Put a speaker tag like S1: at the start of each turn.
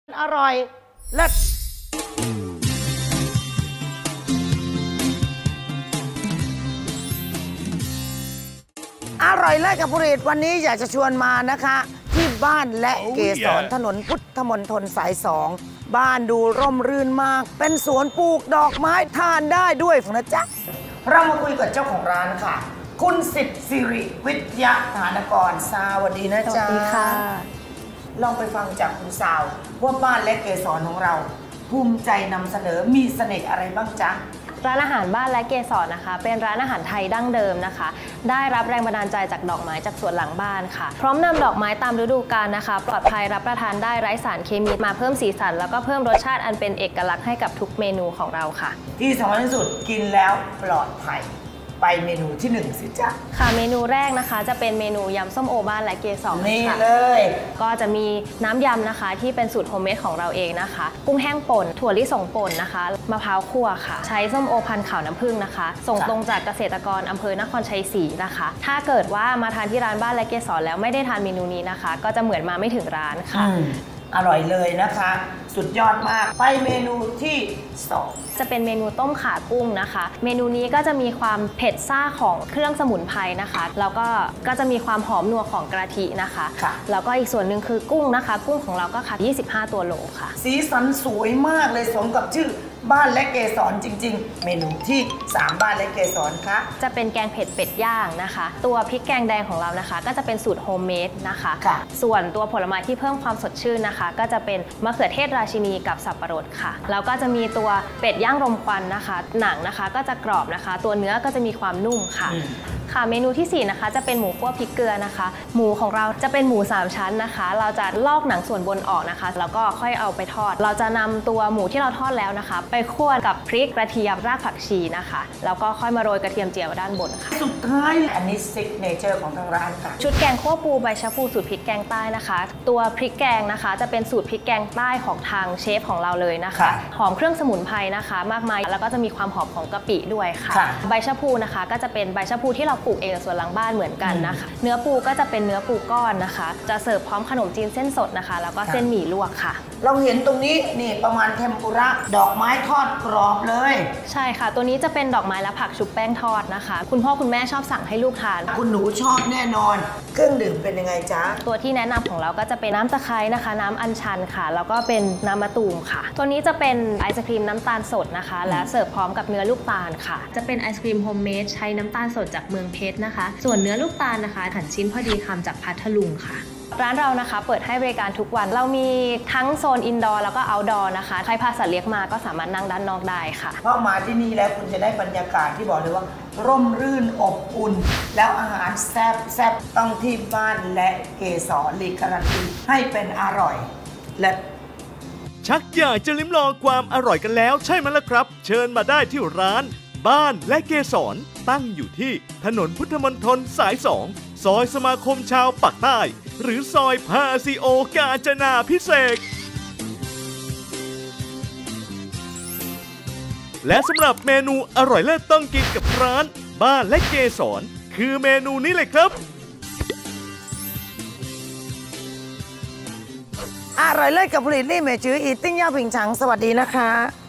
S1: อร่อยเลิศอร่อยเลิศกับผลิตวันนี้อยากจะชวนมานะคะที่บ้านและเกสรถนนพุทธมณฑลสาย2บ้านดูร่มรื่นมากเป็นสวนปลูกดอกไม้ทานได้ด้วยนะจ๊ะเรามาคุยกับเจ้าของร้านค่ะคุณสิทธิ์สิริวิทยาฐานกรสวัสดีนะจ๊ะสวัสดีค่ะลองไปฟังจากคุณสาวว่าบ้านและเกสรของเราภูมิใจนำเสนอมีเสน่ห์อะไรบ้างจ๊ะ
S2: ร้านอาหารบ้านและเกสรนะคะเป็นร้านอาหารไทยดั้งเดิมนะคะได้รับแรงบันดาลใจจากดอกไม้จากสวนหลังบ้านค่ะพร้อมนำดอกไม้ตามฤดูกาลนะคะปลอดภัยรับประทานได้ไร้สารเคมีมาเพิ่มสีสันแล้วก็เพิ่มรสชาติอันเป็นเอกลักษณ์ให้กับทุกเมนูของเราค่ะ
S1: ที่สำคัญที่สุดกินแล้วปลอดภัยไปเมนูที่1สิจ๊ะ
S2: ค่ะเมนูแรกนะคะจะเป็นเมนูยำส้มโอบ้านและเกสร
S1: นี่เลย
S2: ก็จะมีน้ำยำนะคะที่เป็นสูตรโฮมเมดของเราเองนะคะกุ้งแห้งป่นถั่วลิสงป่นนะคะมะพร้าวคั่วค่ะใช้ส้มโอพันธุ์ขาวน้ำผึ้งนะคะส่งตรงจากเกษตรกรอำเภอนครชัยศรีนะคะถ้าเกิดว่ามาทานที่ร้านบ้านและเกสรแล้วไม่ได้ทานเมนูนี้นะคะก็จะเหมือนมาไม่ถึงร้านค่ะ
S1: อร่อยเลยนะคะสุดยอดมากไปเมนูที่2
S2: จะเป็นเมนูต้มข่ากุ้งนะคะเมนูนี้ก็จะมีความเผ็ดซ่าของเครื่องสมุนไพรนะคะแล้วก็จะมีความหอมนัวของกะทินะคะแล้วก็อีกส่วนหนึ่งคือกุ้งนะคะกุ้งของเราก็ค่ะ25ตัวโลค่ะ
S1: สีสันสวยมากเลยสมกับชื่อบ้านและเกสรจริงๆเมนูที่3บ้านและเกสรคะ
S2: จะเป็นแกงเผ็ดเป็ดย่างนะคะตัวพริกแกงแดงของเรานะคะก็จะเป็นสูตรโฮมเมดนะคะส่วนตัวผลไม้ที่เพิ่มความสดชื่นนะคะก็จะเป็นมะเขือเทศราชินีกับสับปะรดค่ะแล้วก็จะมีตัวเป็ดย่างรมควันนะคะหนังนะคะก็จะกรอบนะคะตัวเนื้อก็จะมีความนุ่มค่ะค่ะเมนูที่4นะคะจะเป็นหมูคั่วพริกเกลือนะคะหมูของเราจะเป็นหมู3ชั้นนะคะเราจะลอกหนังส่วนบนออกนะคะแล้วก็ค่อยเอาไปทอดเราจะนำตัวหมูที่เราทอดแล้วนะคะไปคั่วกับพริกกระเทียมรากผักชีนะคะแล้วก็ค่อยมาโรยกระเทียมเจียวด้านบนค่ะ
S1: สุดท้ายอันนี้ซิกเนเจอร์ของทางร้านค่ะ
S2: ชุดแกงคั่วปูใบชะพูสูตรพริกแกงใต้นะคะตัวพริกแกงนะคะจะเป็นสูตรพริกแกงใต้ของทางเชฟของเราเลยนะคะหอมเครื่องสมุนไพรนะคะมากมายแล้วก็จะมีความหอมของกะปิด้วยค่ะใบชะพูนะคะก็จะเป็นใบชะพูที่เราปลูกเองส่วนหลังบ้านเหมือนกันนะคะเนื้อปูก็จะเป็นเนื้อปูก้อนนะคะจะเสิร์ฟพร้อมขนมจีนเส้นสดนะคะแล้วก็เส้นหมี่ลวกค่ะ
S1: เราเห็นตรงนี้นี่ประมาณเทมปุระดอกไม้ทอดกรอบเลย
S2: ใช่ค่ะตัวนี้จะเป็นดอกไม้และผักชุบแป้งทอดนะคะคุณพ่อคุณแม่ชอบสั่งให้ลูกทาน
S1: คุณหนูชอบแน่นอนเครื่องดื่มเป็นยังไงจ๊ะ
S2: ตัวที่แนะนำของเราก็จะเป็นน้ำตะไคร้นะคะน้ำอัญชันค่ะแล้วก็เป็นน้ำมะตูมค่ะตัวนี้จะเป็นไอศครีมน้ำตาลสดนะคะและเสิร์ฟพร้อมกับเนื้อลูกตาลค่ะจะเป็นไอศครีมโฮมเมดใช้น้ำตาลสดจากเมืองเพชรนะคะส่วนเนื้อลูกตาลนะคะหั่นชิ้นพอดีคำจากพัทลุงค่ะร้านเรานะคะเปิดให้บริการทุกวันเรามีทั้งโซนอินดอร์แล้วก็เอาท์ดอร์นะคะใครพาสัตว์เลี้ยงมาก็สามารถนั่งด้านนอกได้ค่ะ
S1: เพราะมาที่นี่แล้วคุณจะได้บรรยากาศที่บอกเลยว่าร่มรื่นอบอุ่นแล้วอาหารแซ่บต้องที่บ้านและเกสรลีการันตีให้เป็นอร่อยและ
S3: ชักอยากจะลิ้มลองความอร่อยกันแล้วใช่ไหมล่ะครับเชิญมาได้ที่ร้านบ้านและเกสรตั้งอยู่ที่ถนนพุทธมณฑลสาย2ซอยสมาคมชาวปากใต้หรือซอยพาซิโอกาญจนาภิเษกและสำหรับเมนูอร่อยเลิศต้องกินกับร้านบ้านและเกสรคือเมนูนี้เลยครับ
S1: อร่อยเลิศกับผลิตลี่เมจืออีติ้งย่าผิงฉังสวัสดีนะคะ